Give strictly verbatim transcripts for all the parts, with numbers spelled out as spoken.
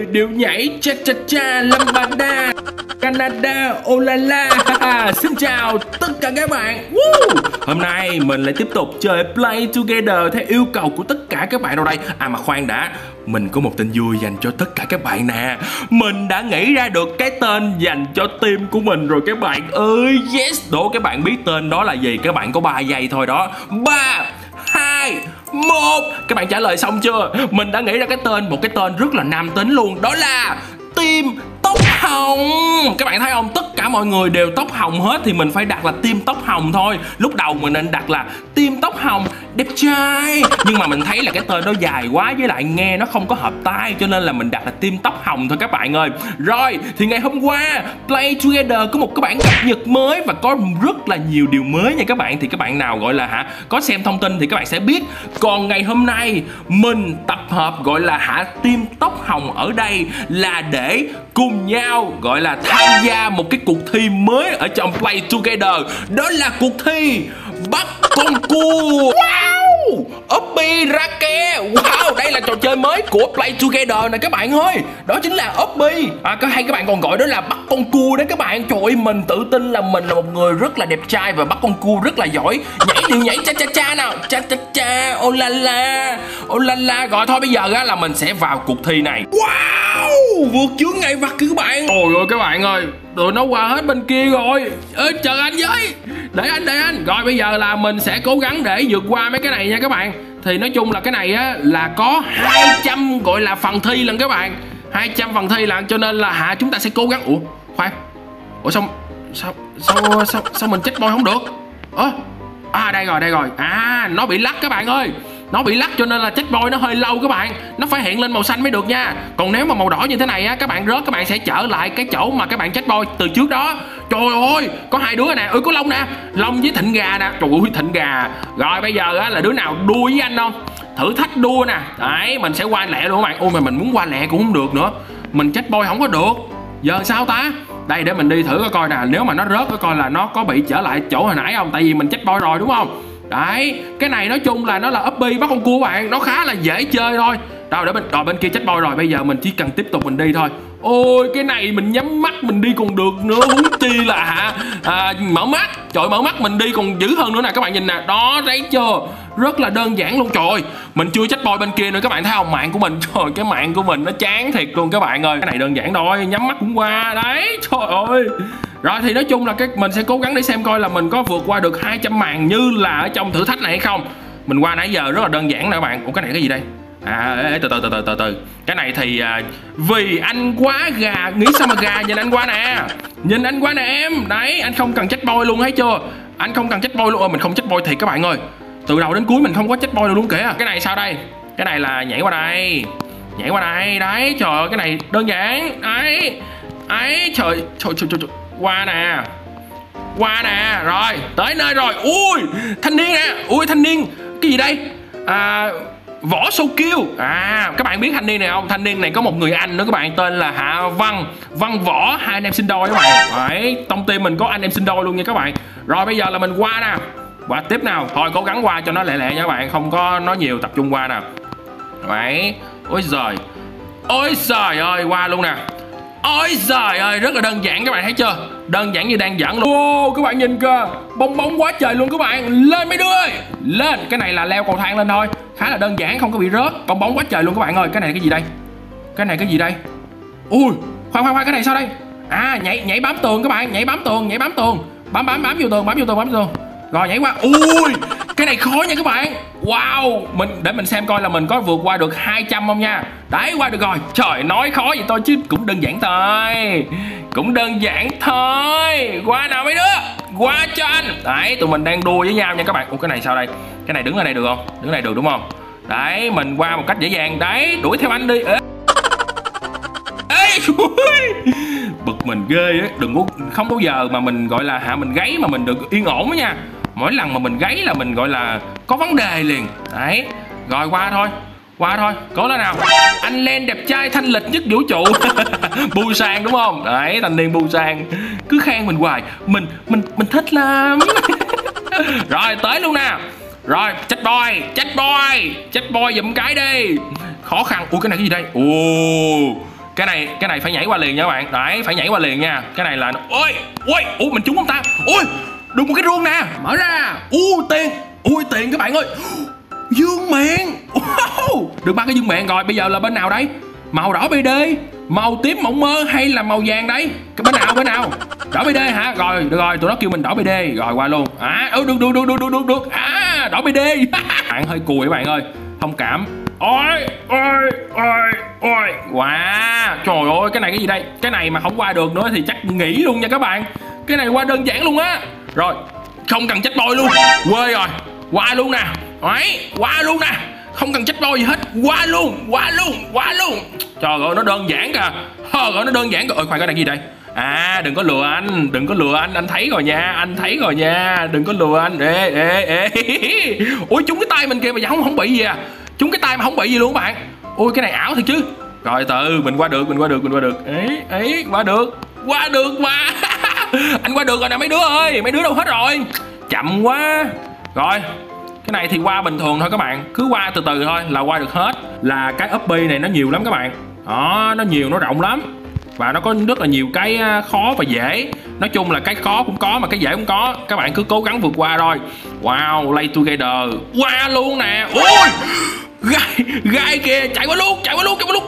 điệu nhảy cha cha cha lambada Canada olala. Xin chào tất cả các bạn. Woo! Hôm nay mình lại tiếp tục chơi Play Together theo yêu cầu của tất cả các bạn đâu đây. À mà khoan đã, mình có một tin vui dành cho tất cả các bạn nè. Mình đã nghĩ ra được cái tên dành cho team của mình rồi các bạn ơi. Yes, đố các bạn biết tên đó là gì. Các bạn có ba giây thôi đó. Ba, hai, một. Các bạn trả lời xong chưa? Mình đã nghĩ ra cái tên, một cái tên rất là nam tính luôn. Đó là team tóc hồng. Các bạn thấy không? Tất cả mọi người đều tóc hồng hết thì mình phải đặt là team tóc hồng thôi. Lúc đầu mình nên đặt là team tóc hồng đẹp trai, nhưng mà mình thấy là cái tên đó dài quá, với lại nghe nó không có hợp tai, cho nên là mình đặt là team tóc hồng thôi các bạn ơi. Rồi thì ngày hôm qua Play Together có một cái bản cập nhật mới và có rất là nhiều điều mới nha các bạn. Thì các bạn nào gọi là hả có xem thông tin thì các bạn sẽ biết. Còn ngày hôm nay mình tập hợp gọi là hả team tóc hồng ở đây là để cùng nhau gọi là tham gia một cái cuộc thi mới ở trong Play Together. Đó là cuộc thi bắt con cua. Wow, Obby Rake. Wow, đây là trò chơi mới của Play Together nè các bạn ơi. Đó chính là Obby. À, hay các bạn còn gọi đó là bắt con cua đấy các bạn. Trời ơi, mình tự tin là mình là một người rất là đẹp trai và bắt con cua rất là giỏi. Nhảy điệu nhảy cha cha cha nào. Cha cha cha, oh la la, oh la la. Rồi thôi bây giờ á là mình sẽ vào cuộc thi này. Wow, vượt chướng ngại vật các bạn. Ôi ơi các bạn ơi, tụi nó qua hết bên kia rồi. Ê, chờ anh với. Để anh, để anh. Rồi bây giờ là mình sẽ cố gắng để vượt qua mấy cái này nha các bạn. Thì nói chung là cái này á là có hai trăm gọi là phần thi lần các bạn. hai trăm phần thi lần, cho nên là hả chúng ta sẽ cố gắng. Ủa, khoan. Ủa sao sao sao sao, sao mình chết boy không được? Ơ. À đây rồi, đây rồi. À, nó bị lắc các bạn ơi. Nó bị lắc cho nên là checkpoint nó hơi lâu các bạn. Nó phải hiện lên màu xanh mới được nha. Còn nếu mà màu đỏ như thế này á, các bạn rớt các bạn sẽ trở lại cái chỗ mà các bạn checkpoint từ trước đó. Trời ơi, có hai đứa nè. Ừ, có Long nè. Long với Thịnh Gà nè. Trời ơi, Thịnh Gà. Rồi bây giờ á là đứa nào đua với anh không? Thử thách đua nè. Đấy, mình sẽ qua lẹ luôn các bạn. Ôi mà mình muốn qua lẹ cũng không được nữa. Mình checkpoint không có được. Giờ sao ta? Đây để mình đi thử coi nè. Nếu mà nó rớt coi là nó có bị trở lại chỗ hồi nãy không. Tại vì mình checkpoint rồi đúng không? Đấy, cái này nói chung là nó là Obby bắt con cua bạn. Nó khá là dễ chơi thôi. Rồi để bên, rồi bên kia checkpoint rồi. Bây giờ mình chỉ cần tiếp tục mình đi thôi. Ôi cái này mình nhắm mắt mình đi còn được nữa. Huống chi là hả à, mở mắt. Trời, mở mắt mình đi còn dữ hơn nữa nè. Các bạn nhìn nè. Đó, thấy chưa? Rất là đơn giản luôn. Trời ơi, mình chưa checkpoint bên kia nữa. Các bạn thấy không? Mạng của mình, trời, cái mạng của mình nó chán thiệt luôn các bạn ơi. Cái này đơn giản thôi. Nhắm mắt cũng qua. Đấy, trời ơi. Rồi thì nói chung là cái mình sẽ cố gắng để xem coi là mình có vượt qua được hai trăm màn như là ở trong thử thách này hay không. Mình qua nãy giờ rất là đơn giản nè các bạn. Ủa cái này cái gì đây? À ê, từ từ từ từ từ từ. Cái này thì à, vì anh quá gà. Nghĩ sao mà gà, nhìn anh qua nè. Nhìn anh qua nè em. Đấy, anh không cần checkpoint luôn thấy chưa? Anh không cần checkpoint luôn. Ồ, mình không checkpoint thiệt các bạn ơi. Từ đầu đến cuối mình không có checkpoint được luôn kìa. Cái này sao đây? Cái này là nhảy qua đây. Nhảy qua đây. Đấy, trời ơi, cái này đơn giản. Đấy. Ấy, trời, trời, trời, trời, trời. Qua nè. Qua nè. Rồi, tới nơi rồi. Ui, thanh niên nè. Ui, thanh niên. Cái gì đây? À, Võ Sâu Kiêu. À, các bạn biết thanh niên này không? Thanh niên này có một người anh nữa các bạn, tên là Hạ Văn. Văn Võ, hai anh em sinh đôi các bạn. Đấy, trong team mình có anh em sinh đôi luôn nha các bạn. Rồi bây giờ là mình qua nè. Qua tiếp nào. Thôi cố gắng qua cho nó lẹ lẹ nha các bạn. Không có nói nhiều, tập trung qua nè. Đấy. Ôi giời. Ôi trời ơi, qua luôn nè. Ôi giời ơi, rất là đơn giản các bạn thấy chưa? Đơn giản như đang dẫn luôn. Wow, các bạn nhìn kìa. Bong bóng quá trời luôn các bạn. Lên mấy đứa ơi. Lên, cái này là leo cầu thang lên thôi. Khá là đơn giản, không có bị rớt. Bong bóng quá trời luôn các bạn ơi. Cái này cái gì đây? Cái này cái gì đây? Ui, khoan khoan khoan, cái này sao đây? À, nhảy nhảy bám tường các bạn, nhảy bám tường, nhảy bám tường. Bám bám bám vô tường, bám vô tường, bám vô tường. Rồi nhảy qua. Ui, cái này khó nha các bạn. Wow, mình để mình xem coi là mình có vượt qua được hai trăm không nha. Đấy, qua được rồi. Trời, nói khó vậy thôi chứ cũng đơn giản thôi. Cũng đơn giản thôi. Qua nào mấy đứa. Qua cho anh. Đấy, tụi mình đang đua với nhau nha các bạn. Ủa cái này sao đây? Cái này đứng ở đây được không? Đứng ở đây được đúng không? Đấy, mình qua một cách dễ dàng. Đấy, đuổi theo anh đi. Ê, Ê bực mình ghê á. Đừng có, không bao giờ mà mình gọi là hạ mình gáy mà mình được yên ổn đó nha. Mỗi lần mà mình gáy là mình gọi là có vấn đề liền. Đấy, rồi qua thôi. Qua thôi, cố lên nào. Anh Len đẹp trai thanh lịch nhất vũ trụ. Bu sang đúng không? Đấy, thanh niên bu sang. Cứ khen mình hoài. Mình, mình, mình thích lắm. Rồi, tới luôn nè. Rồi, chết boy, chết boy. Chết boy giùm cái đi. Khó khăn. Ui, cái này cái gì đây? Ồ, Cái này cái này phải nhảy qua liền nha các bạn. Đấy, phải nhảy qua liền nha. Cái này là ôi, ôi, ủa mình trúng không ta? Ôi, được một cái rương nè. Mở ra. U tiền. Ui tiền các bạn ơi. Dương miệng. Wow. Được ba cái dương miệng rồi. Bây giờ là bên nào đây? Màu đỏ bê đê, màu tím mộng mơ hay là màu vàng đây? Cái bên nào bên nào? Đỏ bê đê hả? Rồi được rồi, tụi nó kêu mình đỏ bê đê. Rồi qua luôn. À, ừ, được được được được được được được. À, đỏ bê đê. Bạn hơi cùi các bạn ơi. Thông cảm. Ôi, ôi, ôi, ôi. Wow. Trời ơi, cái này cái gì đây? Cái này mà không qua được nữa thì chắc nghỉ luôn nha các bạn. Cái này qua đơn giản luôn á. Rồi, không cần chết boy luôn. Quê rồi. Qua luôn nè. Đấy, qua luôn nè. Không cần chết boy gì hết. Qua luôn, qua luôn, qua luôn. Trời ơi, nó đơn giản kìa. Trời ơi, nó đơn giản kìa. Ôi, khoan, cái này gì đây? À, đừng có lừa anh. Đừng có lừa anh. Anh thấy rồi nha. Anh thấy rồi nha. Đừng có lừa anh. Ê, ê, ê. Ui, trúng cái tay mình kìa mà không không bị gì à. Trúng cái tay mà không bị gì luôn các bạn. Ui, cái này ảo thật chứ. Rồi từ mình qua được, mình qua được, mình qua được. Ấy, ấy, qua được. Qua được mà. Anh qua được rồi nè mấy đứa ơi. Mấy đứa đâu hết rồi. Chậm quá. Rồi, cái này thì qua bình thường thôi các bạn. Cứ qua từ từ thôi là qua được hết. Là cái upbi này nó nhiều lắm các bạn. Đó, nó nhiều, nó rộng lắm. Và nó có rất là nhiều cái khó và dễ. Nói chung là cái khó cũng có mà cái dễ cũng có. Các bạn cứ cố gắng vượt qua thôi. Wow, Play Together. Qua luôn nè. Ui, gai, gai kìa. Chạy qua luôn, chạy qua luôn, chạy qua luôn.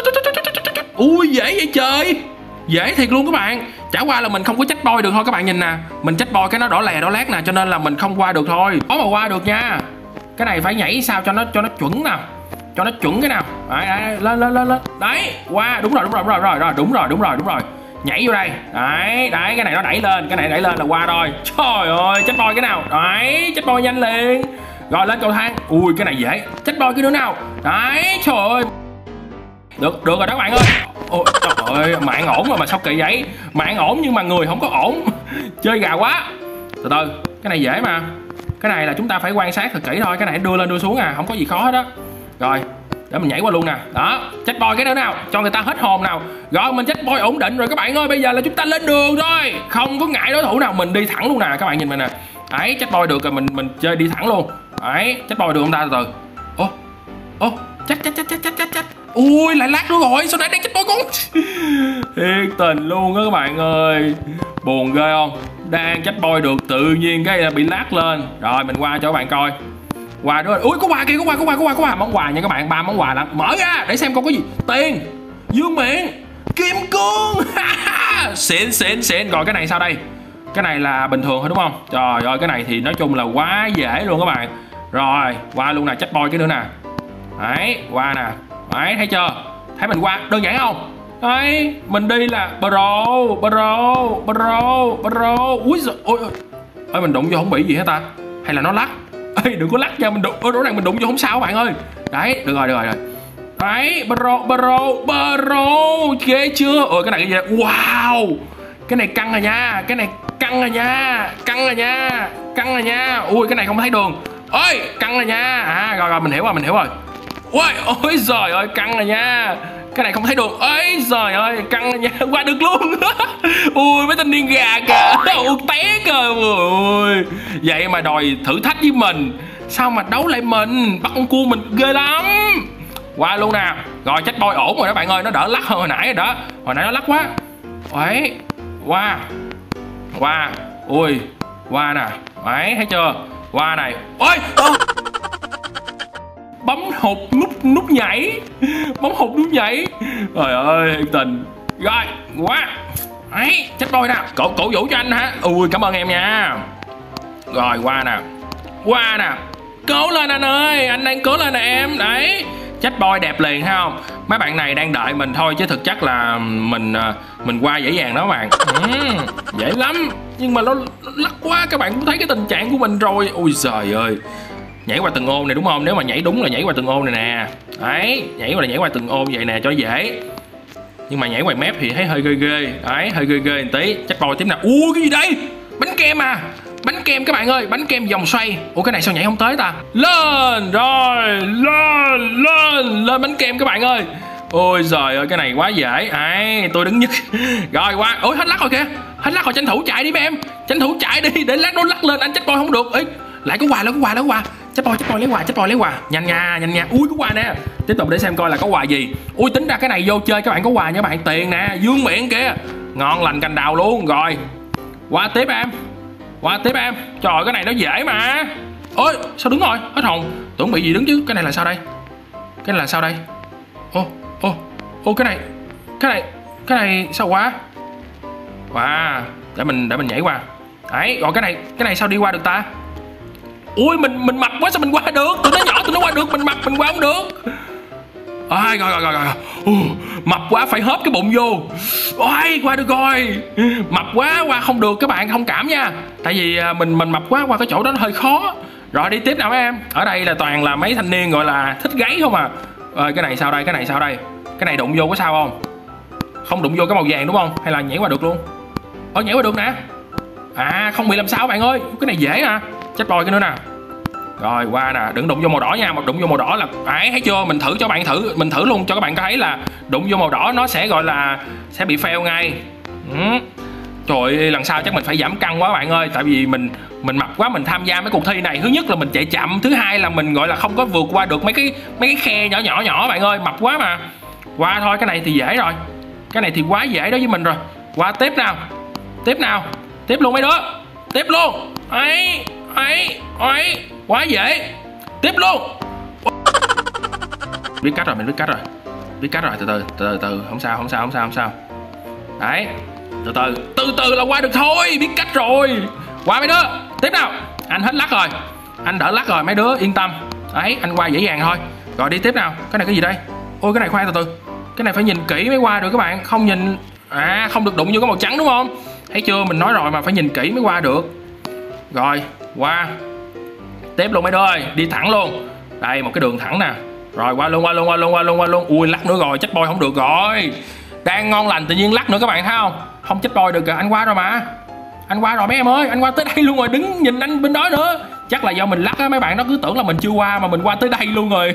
Ui, dễ vậy trời. Dễ thiệt luôn các bạn. Chả qua là mình không có check boy được thôi các bạn nhìn nè. Mình check boy cái nó đỏ lè đỏ lát nè, cho nên là mình không qua được thôi. Có mà qua được nha. Cái này phải nhảy sao cho nó cho nó chuẩn nào. Cho nó chuẩn cái nào. Đấy, đấy, lên lên lên lên. Đấy, qua, đúng rồi, đúng rồi, đúng rồi, rồi, đúng rồi, đúng rồi, đúng rồi. Nhảy vô đây. Đấy, đấy, cái này nó đẩy lên, cái này đẩy lên là qua rồi. Trời ơi, check boy cái nào. Đấy, check boy nhanh liền. Rồi lên cầu thang. Ui, cái này dễ. Check boy cái nữa nào. Đấy, trời ơi. Được, được rồi đó các bạn ơi. Ôi, trời ơi, mạng ổn mà mà sao kỳ vậy? Mạng ổn nhưng mà người không có ổn. Chơi gà quá. Từ từ, cái này dễ mà. Cái này là chúng ta phải quan sát thật kỹ thôi. Cái này đưa lên đưa xuống à, không có gì khó hết á. Rồi, để mình nhảy qua luôn nè. Đó, check boy cái nữa nào, cho người ta hết hồn nào. Rồi mình check boy ổn định rồi các bạn ơi. Bây giờ là chúng ta lên đường thôi. Không có ngại đối thủ nào, mình đi thẳng luôn nè. Các bạn nhìn mình nè. Đấy, check boy được rồi, mình mình chơi đi thẳng luôn. Đấy, check boy được không ta? Từ từ. Ô, ô, check check check check check check check. Ui, lại lát nữa rồi, sao nãy đang check boy con. Thiệt tình luôn á các bạn ơi. Buồn ghê không? Đang check boy được tự nhiên cái bị lát lên. Rồi mình qua cho các bạn coi. Quà nữa. Ui, có quà kìa, có quà, có quà, có quà, có quà. Món quà nha các bạn, ba món quà lận. Mở ra để xem con có gì. Tiền, dương miệng, kim cương. Xịn xịn xịn. Rồi cái này sao đây? Cái này là bình thường thôi đúng không? Trời ơi, cái này thì nói chung là quá dễ luôn các bạn. Rồi, qua luôn nè, check boy cái nữa nè. Đấy, qua nè. Đấy, thấy chưa? Thấy mình qua đơn giản không? Đấy, mình đi là bro, bro, bro, bro. Úi giời, ôi ôi. Ơi, mình đụng vô không bị gì hết ta? Hay là nó lắc? Ê, đừng có lắc nha, mình đụng, ôi, rõ ràng mình đụng vô không sao các bạn ơi. Đấy, được rồi, được rồi, rồi. Đấy, bro, bro, bro. Ghê chưa? Ôi, cái này cái gì đây? Wow. Cái này căng rồi nha, cái này căng rồi nha, căng rồi nha, căng rồi nha. Ui, cái này không thấy đường. Ôi, căng rồi nha. À, rồi rồi, mình hiểu rồi, mình hiểu rồi. Ôi, ôi giời ơi, căng rồi nha. Cái này không thấy đường. Ôi giời ơi, căng rồi nha. Qua được luôn. Ui, mấy tên điên gà kìa. Ui, té kìa. Ui, vậy mà đòi thử thách với mình. Sao mà đấu lại mình? Bắt con cua mình ghê lắm. Qua luôn nè. Rồi, check boy ổn rồi đó bạn ơi. Nó đỡ lắc hơn hồi nãy rồi đó. Hồi nãy nó lắc quá. Đấy. Qua. Qua. Ui. Qua nè. Đấy, thấy chưa? Qua này. Ôi. Bấm hụt nút nút nhảy. Bấm hụt nút nhảy. Trời ơi, tình. Rồi, quá. Đấy, check boy nè. Cổ cổ vũ cho anh hả? Ui, cảm ơn em nha. Rồi, qua nè. Qua nè. Cố lên anh ơi. Anh đang cố lên nè em. Đấy. Check boy đẹp liền thấy không? Mấy bạn này đang đợi mình thôi chứ thực chất là mình mình qua dễ dàng đó các bạn. Ừ, dễ lắm. Nhưng mà nó, nó lắc quá. Các bạn cũng thấy cái tình trạng của mình rồi. Ui trời ơi. Nhảy qua từng ô này đúng không? Nếu mà nhảy đúng là nhảy qua từng ô này nè. Đấy, nhảy qua là nhảy qua từng ô vậy nè cho dễ. Nhưng mà nhảy ngoài mép thì thấy hơi ghê ghê. Đấy, hơi ghê ghê một tí. Check boy tiếp nào. Ui, cái gì đây? Bánh kem à? Bánh kem các bạn ơi, bánh kem vòng xoay. Ủa, cái này sao nhảy không tới ta? Lên, rồi, lên, lên, lên bánh kem các bạn ơi. Ôi giời ơi, cái này quá dễ. Ai, tôi đứng nhất. Rồi qua. Ôi, hết lắc rồi kìa. Hết lắc rồi, tranh thủ chạy đi mấy em. Tranh thủ chạy đi để lát nó lắc lên, anh check boy không được. Ê, lại có quà, lại có quà, lại có quà. Chết boy, chết boy lấy quà, chết boy lấy quà. Nhanh nha, nhanh nha. Ui có quà nè. Tiếp tục để xem coi là có quà gì. Ui tính ra cái này vô chơi các bạn có quà nha các bạn. Tiền nè, dương miệng kìa. Ngon lành cành đào luôn. Rồi. Qua tiếp em. Qua tiếp em. Trời ơi, cái này nó dễ mà. Ôi sao đứng rồi, hết hồn. Tưởng bị gì đứng chứ. Cái này là sao đây? Cái này là sao đây? Ô, ô, ô cái này. Cái này, cái này sao quá? Wow, để mình để mình nhảy qua. Đấy, rồi cái này, cái này sao đi qua được ta? Ui mình mình mập quá sao mình qua được? Tụi nó nhỏ tụi nó qua được, mình mập mình qua không được. À, rồi rồi rồi rồi. Uh, mập quá phải hớp cái bụng vô. Ôi qua được rồi. Mập quá qua không được các bạn, thông cảm nha. Tại vì mình mình mập quá qua cái chỗ đó nó hơi khó. Rồi đi tiếp nào mấy em. Ở đây là toàn là mấy thanh niên gọi là thích gáy không à. Rồi cái này sao đây, cái này sao đây? Cái này đụng vô có sao không? Không đụng vô cái màu vàng đúng không? Hay là nhảy qua được luôn? Ờ nhảy qua được nè. À không bị làm sao bạn ơi. Cái này dễ nè. Chết rồi cái nữa nè. Rồi qua nè, đừng đụng vô màu đỏ nha, một đụng vô màu đỏ là ấy thấy chưa, mình thử cho bạn thử, mình thử luôn cho các bạn thấy là đụng vô màu đỏ nó sẽ gọi là sẽ bị fail ngay. Ừ. Trời ơi, lần sau chắc mình phải giảm cân quá bạn ơi, tại vì mình mình mập quá, mình tham gia mấy cuộc thi này, thứ nhất là mình chạy chậm, thứ hai là mình gọi là không có vượt qua được mấy cái mấy cái khe nhỏ nhỏ nhỏ bạn ơi, mập quá mà. Qua thôi, cái này thì dễ rồi. Cái này thì quá dễ đối với mình rồi. Qua tiếp nào. Tiếp nào. Tiếp luôn mấy đứa. Tiếp luôn. Ấy, ấy, ấy. Quá dễ. Tiếp luôn. Biết cách rồi, mình biết cách rồi. Biết cách rồi, từ từ, từ từ, không sao, không sao, không sao, không sao. Đấy. Từ từ, từ từ là qua được thôi, biết cách rồi. Qua mấy đứa. Tiếp nào. Anh hết lắc rồi. Anh đỡ lắc rồi mấy đứa, yên tâm. Đấy, anh qua dễ dàng thôi. Rồi đi tiếp nào. Cái này cái gì đây? Ôi cái này khoan từ từ. Cái này phải nhìn kỹ mới qua được các bạn, không nhìn à không được đụng vô cái màu trắng đúng không? Thấy chưa, mình nói rồi mà phải nhìn kỹ mới qua được. Rồi, qua. Tiếp luôn mấy đứa ơi, đi thẳng luôn. Đây một cái đường thẳng nè. Rồi qua luôn, qua luôn, qua luôn, qua luôn, qua luôn. Ui lắc nữa rồi, chết boy không được rồi. Đang ngon lành tự nhiên lắc nữa các bạn thấy không? Không chết boy được rồi, anh qua rồi mà. Anh qua rồi mấy em ơi, anh qua tới đây luôn rồi, đứng nhìn anh bên đó nữa. Chắc là do mình lắc á, mấy bạn nó cứ tưởng là mình chưa qua mà mình qua tới đây luôn rồi.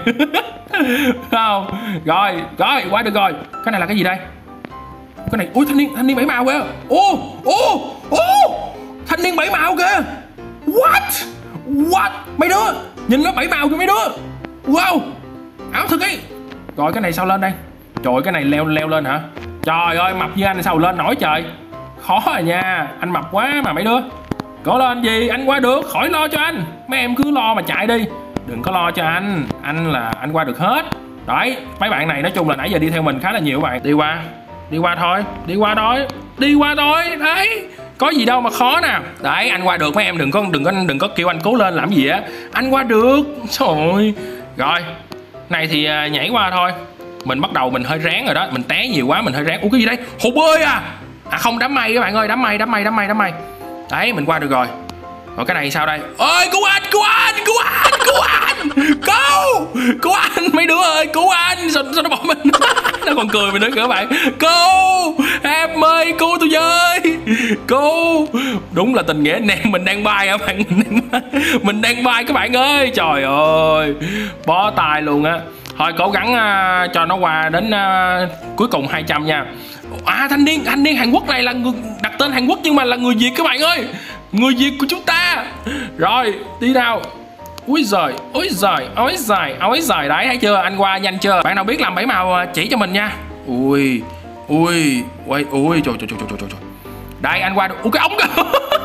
Không? Rồi, rồi, qua được rồi. Cái này là cái gì đây? Cái này, ui thanh niên, thanh niên bảy màu kìa. Ô, ô, ô. Thanh niên bảy màu kìa. What? What? Mấy đứa, nhìn nó bảy màu kìa mấy đứa. Wow. Ảo thực ấy. Rồi cái này sao lên đây? Trời ơi, cái này leo leo lên hả? Trời ơi, mập như anh sao lên nổi trời. Khó rồi nha, anh mập quá mà mấy đứa. Cố lên gì, anh qua được, khỏi lo cho anh. Mấy em cứ lo mà chạy đi. Đừng có lo cho anh, anh là anh qua được hết. Đấy, mấy bạn này nói chung là nãy giờ đi theo mình khá là nhiều bạn. Đi qua, đi qua thôi, đi qua thôi, đi qua thôi, đấy. Có gì đâu mà khó nè. Đấy, anh qua được mấy em đừng có đừng có đừng có kêu anh cố lên làm gì á. Anh qua được. Trời ơi. Rồi, này thì nhảy qua thôi. Mình bắt đầu mình hơi ráng rồi đó, mình té nhiều quá mình hơi ráng. Ủa cái gì đây? Hồ bơi à? À không, đám mây các bạn ơi, đám mây, đám mây, đám mây, đám mây. Đấy, mình qua được rồi. Rồi cái này sao đây? Ơi cứu anh, cứu anh, cứu anh, cứu anh. Cứu, cứu anh mấy đứa ơi, cứu anh. Sao, sao nó bỏ mình? Nó còn cười mình nữa kìa các bạn. Cứu, em ơi, cứu tôi với. Cứu. Đúng là tình nghĩa anh em mình đang bay các bạn. Mình đang bay các bạn ơi. Trời ơi, bó tay luôn á. Thôi cố gắng uh, cho nó qua đến uh, cuối cùng hai trăm nha. À thanh niên, thanh niên Hàn Quốc này là người đặt tên Hàn Quốc nhưng mà là người Việt các bạn ơi. Người Việt của chúng ta. Rồi, đi nào. Úi giời, úi giời, úi giời, úi giời. Đấy, thấy chưa, anh qua nhanh chưa? Bạn nào biết làm bảy màu chỉ cho mình nha. Ui, ui, ui, ui, trời, trời, trời, trời, trời. Đây, anh qua được. Ui, cái ống kìa.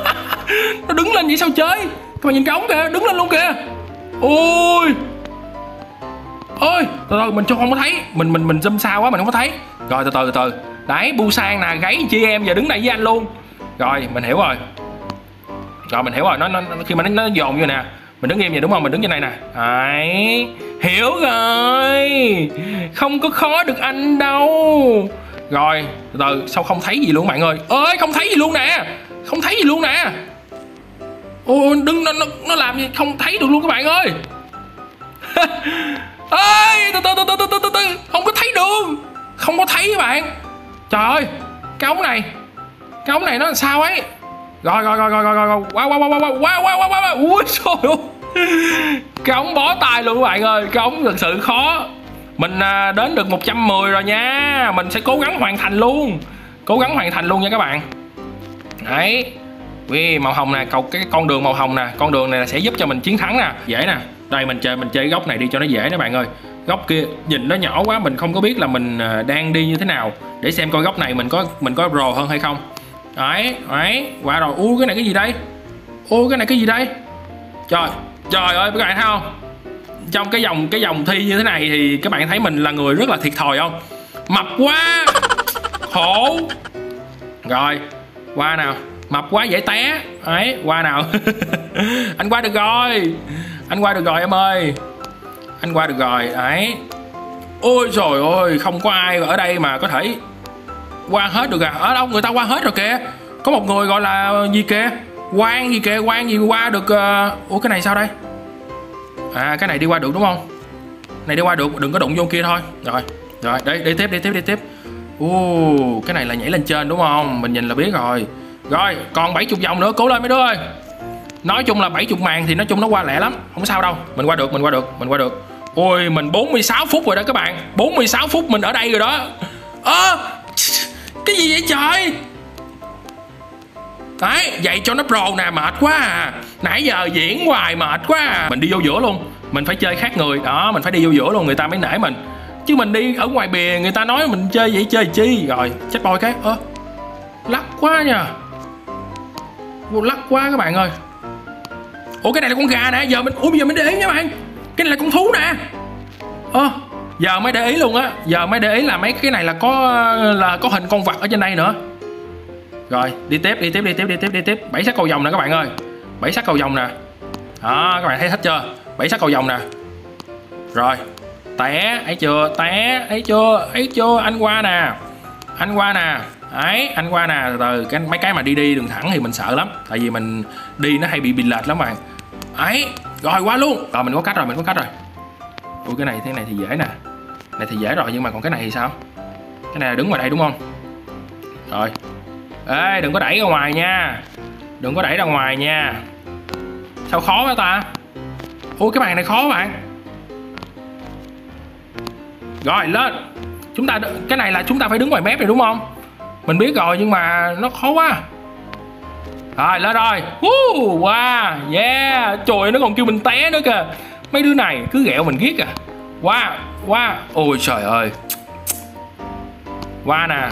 Nó đứng lên vậy sao chơi? Các bạn nhìn cái ống kìa, đứng lên luôn kìa. Ui. Ôi, từ từ mình cho không có thấy. Mình mình mình zoom xa quá mình không có thấy. Rồi từ từ từ từ. Đấy, Busan nè, gáy chị em giờ đứng đây với anh luôn. Rồi, mình hiểu rồi. Rồi mình hiểu rồi, nó, nó khi mà nó, nó dồn vô nè. Mình đứng im vậy đúng không? Mình đứng như này nè. Đấy, hiểu rồi. Không có khó được anh đâu. Rồi, từ từ, sao không thấy gì luôn bạn ơi. Ơi, không thấy gì luôn nè. Không thấy gì luôn nè. Ôi, đừng, nó, nó, nó làm gì không thấy được luôn các bạn ơi. Ơi, từ từ từ từ từ từ từ, không có thấy đường. Không có thấy các bạn. Trời ơi, cái ống này. Cái ống này nó làm sao ấy. Rồi rồi rồi rồi rồi rồi. Wow wow wow wow wow wow wow wow. Ui trời ơi. Cái ống bó tay luôn các bạn ơi. Cái ống thực sự khó. Mình à, đến được một trăm mười rồi nha. Mình sẽ cố gắng hoàn thành luôn. Cố gắng hoàn thành luôn nha các bạn. Đấy. Ui, màu hồng nè, cầu cái con đường màu hồng nè. Con đường này là sẽ giúp cho mình chiến thắng nè. Dễ nè. Đây mình chơi mình chơi góc này đi cho nó dễ nè bạn ơi. Góc kia nhìn nó nhỏ quá, mình không có biết là mình đang đi như thế nào. Để xem coi góc này mình có mình có rồ hơn hay không. Đấy, đấy, qua rồi. Ui cái này cái gì đây? Ui cái này cái gì đây? Trời, trời ơi các bạn thấy không? Trong cái dòng cái dòng thi như thế này thì các bạn thấy mình là người rất là thiệt thòi không? Mập quá. Khổ. Rồi, qua nào. Mập quá dễ té. Đấy, qua nào. Anh qua được rồi. Anh qua được rồi em ơi. Anh qua được rồi. Đấy. Ôi trời ơi, không có ai ở đây mà có thể qua hết được à. Ở đâu người ta qua hết rồi kìa. Có một người gọi là gì kìa, Quang gì kìa, Quang gì qua được. uh... Ủa cái này sao đây? À cái này đi qua được đúng không? Này đi qua được, đừng có đụng vô kia thôi. Rồi, rồi, đi, đi tiếp, đi tiếp, đi tiếp. Ồ, cái này là nhảy lên trên đúng không? Mình nhìn là biết rồi. Rồi, còn bảy mươi vòng nữa, cố lên mấy đứa ơi. Nói chung là bảy mươi màn thì nói chung nó qua lẹ lắm. Không sao đâu, mình qua được, mình qua được, mình qua được. Ôi, mình bốn mươi sáu phút rồi đó các bạn. bốn mươi sáu phút mình ở đây rồi đó. Ơ, à, cái gì vậy trời? Đấy, vậy cho nó pro nè, mệt quá à. Nãy giờ diễn hoài mệt quá à. Mình đi vô giữa luôn. Mình phải chơi khác người. Đó, mình phải đi vô giữa luôn, người ta mới nể mình. Chứ mình đi ở ngoài bìa người ta nói mình chơi vậy chơi chi. Rồi, chết boy cái. Ơ, lắc quá nha. Lắc quá các bạn ơi. Ủa cái này là con gà nè. Giờ mình, ủa bây giờ mình để ý nha bạn. Cái này là con thú nè. Ơ, giờ mới để ý luôn á. Giờ mới để ý là mấy cái này là có là có hình con vật ở trên đây nữa. Rồi, đi tiếp, đi tiếp, đi tiếp, đi tiếp, đi tiếp. Bảy sắc cầu vồng nè các bạn ơi. Bảy sắc cầu vồng nè. Đó, các bạn thấy thích chưa? Bảy sắc cầu vồng nè. Rồi, té, ấy chưa? Té, ấy chưa? Ấy chưa? Anh qua nè. Anh qua nè. Đấy, anh qua nè. Từ cái mấy cái mà đi đi đường thẳng thì mình sợ lắm. Tại vì mình đi nó hay bị bị lệch lắm bạn. Ấy, rồi qua luôn. Rồi mình có cách rồi, mình có cách rồi. Ui cái này thế này thì dễ nè. Này thì dễ rồi nhưng mà còn cái này thì sao? Cái này là đứng ngoài đây đúng không? Rồi. Ê, đừng có đẩy ra ngoài nha. Đừng có đẩy ra ngoài nha. Sao khó quá ta? Ui cái bàn này khó bạn. Rồi lên. Chúng ta, cái này là chúng ta phải đứng ngoài mép này đúng không? Mình biết rồi nhưng mà nó khó quá. Rồi lên rồi. uh, Wow, yeah. Trời nó còn kêu mình té nữa kìa. Mấy đứa này cứ ghẹo mình ghét à. Wow, wow. Ôi trời ơi. Wow nè.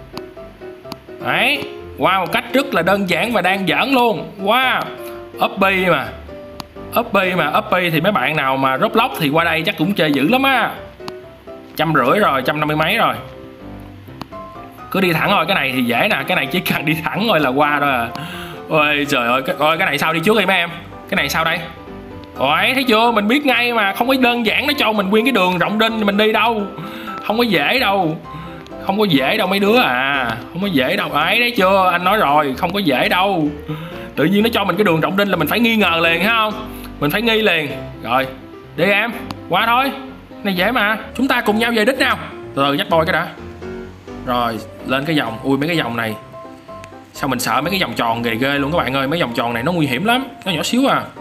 Đấy, qua một cách rất là đơn giản và đang giỡn luôn. Wow, uppy mà. Uppy mà, uppy thì mấy bạn nào mà Roblox thì qua đây chắc cũng chơi dữ lắm á. Trăm rưỡi rồi, trăm năm mươi mấy rồi. Cứ đi thẳng thôi, cái này thì dễ nè. Cái này chỉ cần đi thẳng thôi là qua rồi à. Ôi trời ơi, cái, ôi, cái này sao đi trước đi mấy em. Cái này sao đây? Ôi, thấy chưa, mình biết ngay mà. Không có đơn giản nó cho mình nguyên cái đường rộng rinh mình đi đâu. Không có dễ đâu. Không có dễ đâu mấy đứa à. Không có dễ đâu. Ấy đấy chưa, anh nói rồi, không có dễ đâu. Tự nhiên nó cho mình cái đường rộng đinh là mình phải nghi ngờ liền thấy không? Mình phải nghi liền. Rồi, đi em, qua thôi. Này dễ mà. Chúng ta cùng nhau về đích nào. Từ từ dắt boy cái đã. Rồi, lên cái vòng. Ui mấy cái vòng này. Sao mình sợ mấy cái vòng tròn ghê ghê luôn các bạn ơi. Mấy vòng tròn này nó nguy hiểm lắm. Nó nhỏ xíu à.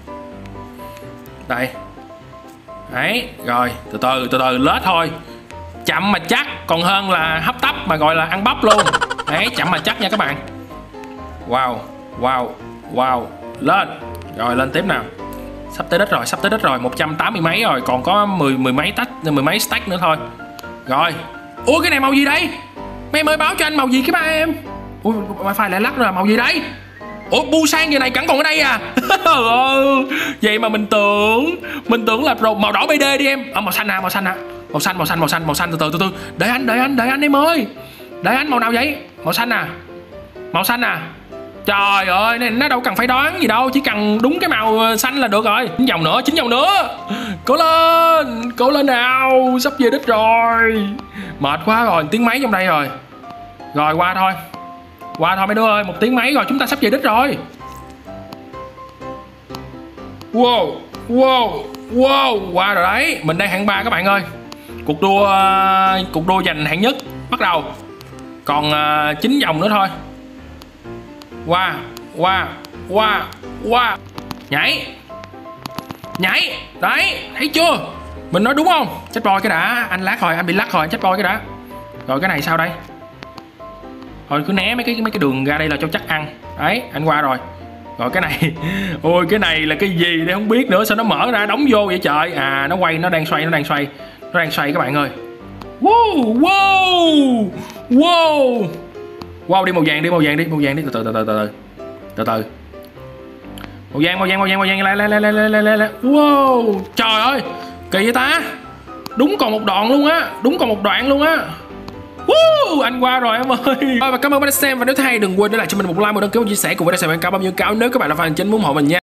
Đây. Đấy, rồi, từ từ từ từ lết thôi. Chậm mà chắc còn hơn là hấp tấp mà gọi là ăn bắp luôn. Đấy, chậm mà chắc nha các bạn. Wow, wow, wow. Lên. Rồi lên tiếp nào. Sắp tới đích rồi, sắp tới đích rồi. Một trăm tám mươi mấy rồi. Còn có mười, mười mấy tách, mười mấy stack nữa thôi. Rồi. Ui cái này màu gì đây? Mấy em ơi báo cho anh màu gì cái ba em. Ui wifi lại lắc rồi, màu gì đấy? Ủa bu sang vậy này chẳng còn ở đây à? Vậy mà mình tưởng Mình tưởng là màu đỏ bê đê đi em. Ờ màu xanh à, màu xanh à. Màu xanh, màu xanh, màu xanh, màu xanh, từ từ từ từ. Để anh, để anh, để anh em ơi. Để anh, màu nào vậy? Màu xanh à? Màu xanh à? Trời ơi, nó đâu cần phải đoán gì đâu, chỉ cần đúng cái màu xanh là được rồi. Chín vòng nữa, chín vòng nữa. Cố lên, cố lên nào, sắp về đích rồi. Mệt quá rồi, tiếng mấy trong đây rồi. Rồi qua thôi. Qua thôi mấy đứa ơi, một tiếng mấy rồi, chúng ta sắp về đích rồi. Wow, wow, wow, qua rồi đấy. Mình đang hạng ba các bạn ơi. Cuộc đua cuộc đua giành hạng nhất bắt đầu. Còn uh, chín vòng nữa thôi. Qua, qua, qua, qua. Nhảy. Nhảy. Đấy, thấy chưa? Mình nói đúng không? Chết boy cái đã, anh lát rồi, anh bị lắc rồi, chết boy cái đã. Rồi cái này sao đây? Thôi cứ né mấy cái mấy cái đường ra đây là cho chắc ăn. Đấy, anh qua rồi. Rồi cái này, ôi cái này là cái gì đây không biết nữa, sao nó mở ra đóng vô vậy trời. À nó quay, nó đang xoay, nó đang xoay, nó đang xoay các bạn ơi. Wow, wow, wow, wow, đi màu vàng, đi màu vàng, đi màu vàng, đi từ từ từ từ từ từ từ. Màu vàng, màu vàng, màu vàng, màu vàng, lại lại lại lại lại lại lại. Wow, trời ơi, kỳ vậy ta. Đúng còn một đoạn luôn á, đúng còn một đoạn luôn á. Woo, anh qua rồi em ơi. Rồi, và cảm ơn bạn đã xem, và nếu thấy hay đừng quên để lại cho mình một like, một đăng ký, một chia sẻ cùng với đã xem quảng cáo bao nhiêu cáo nếu các bạn là fan chính muốn ủng hộ mình nha.